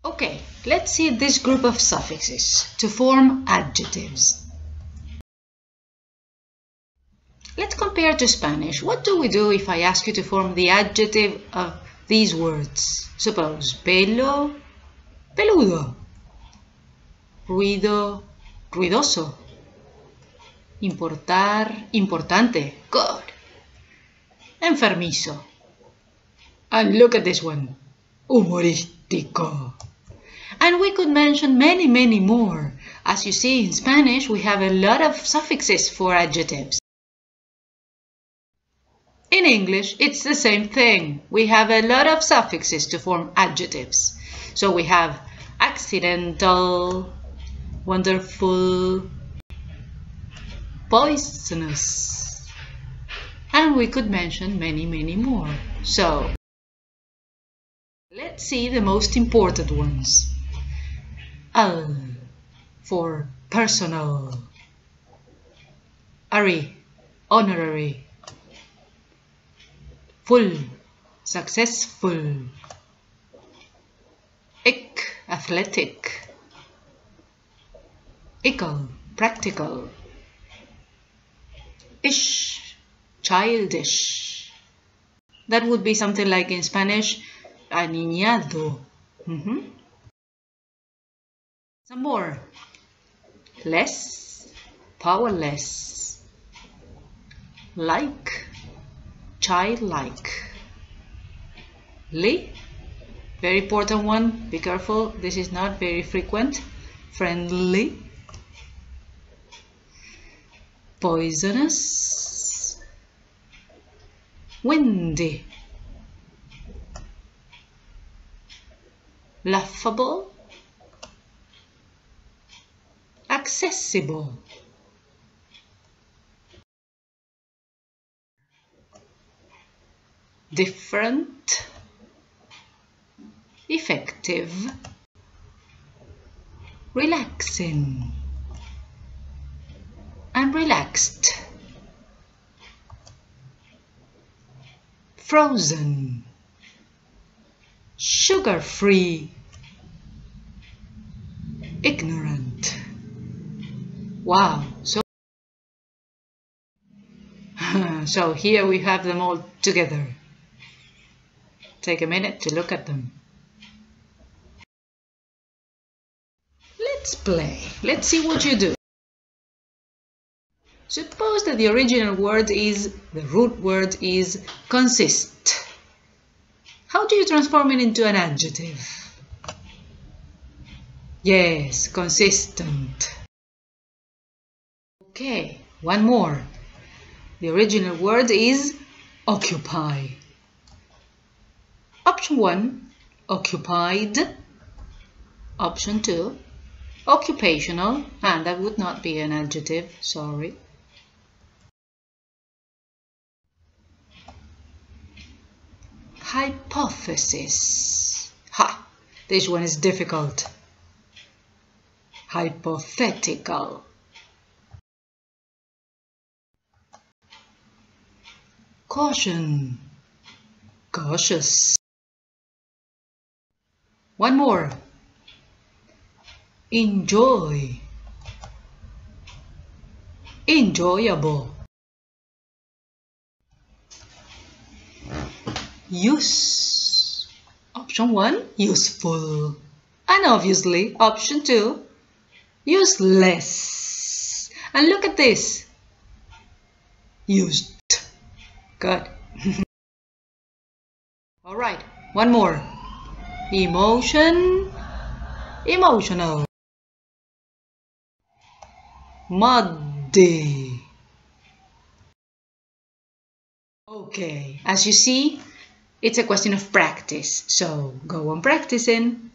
Okay, let's see this group of suffixes to form adjectives. Let's compare to Spanish. What do we do if I ask you to form the adjective of these words? Suppose pelo, peludo, ruido, ruidoso, importar, importante, good, enfermizo. And look at this one, humorístico. And we could mention many more. As you see, in Spanish, we have a lot of suffixes for adjectives. In English, it's the same thing. We have a lot of suffixes to form adjectives. So we have accidental, wonderful, poisonous, and we could mention many more. So let's see the most important ones. Al for personal, ari, honorary, full, successful, ik, athletic, ickle, practical, ish, childish. That would be something like in Spanish, aniñado. Some more. Less, powerless, like, childlike, li, very important one, be careful, this is not very frequent, friendly, poisonous, windy, laughable, accessible, different, effective, relaxing, and relaxed, frozen, sugar-free, ignorant. Wow, so here we have them all together. Take a minute to look at them. Let's play. Let's see what you do. Suppose that the original word is, the root word is consist. How do you transform it into an adjective? Yes, consistent. Okay, one more. The original word is occupy. Option 1, occupied. Option 2, occupational, and that would not be an adjective, sorry. Hypothesis. Ha! This one is difficult. Hypothetical. Caution. Cautious. One more. Enjoy. Enjoyable. Use. Option 1, useful. And obviously, option 2, useless. And look at this. Used. Good. All right, one more. Emotion. Emotional. Muddy. Okay, as you see, it's a question of practice, so go on practicing.